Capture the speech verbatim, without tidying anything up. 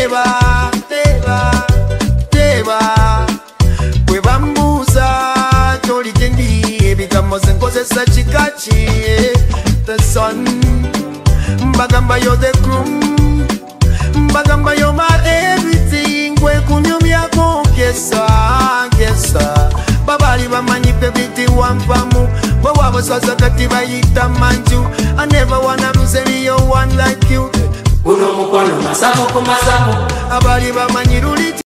teba teba teba bwe bambuuza kyoli gyendi ebigambo ze nkozesa kikaki the sun mbagamba yo the groom mbagamba yo my everything kwe kunyumyako kesa kesa babali bamanyi pebiti wampamu bwe wabusaza kati bayita manju I never wanna lose any one like you uno mukwano masamo ku masamo abali bamanyi luli